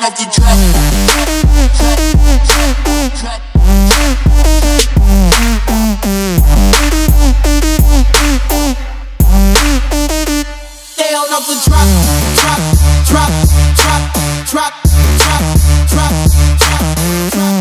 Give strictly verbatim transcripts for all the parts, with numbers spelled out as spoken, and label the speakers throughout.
Speaker 1: off the drop. Down off the drop, drop, drop, drop, drop, drop, drop, drop, drop.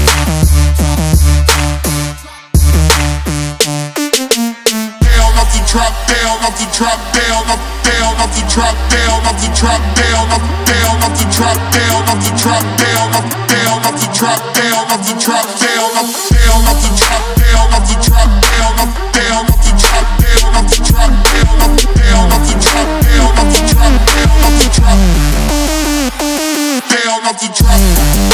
Speaker 1: Down off the drop, down off the drop, down off, down off the drop, down off the drop, down off, down off the drop, down off the drop, down off, down off the drop, down off the drop, down off, down off the drop, down off the drop, down off, down off the drop, down off the drop, down off, down off the drop, down off the drop, down off the drop, down off the drop.